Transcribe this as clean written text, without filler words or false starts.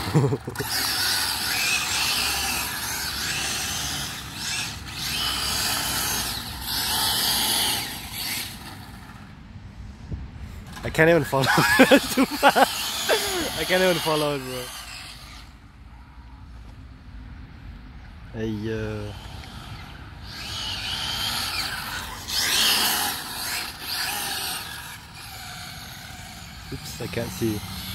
I can't even follow. It's too fast. I can't even follow it, bro. Hey, oops, I can't see.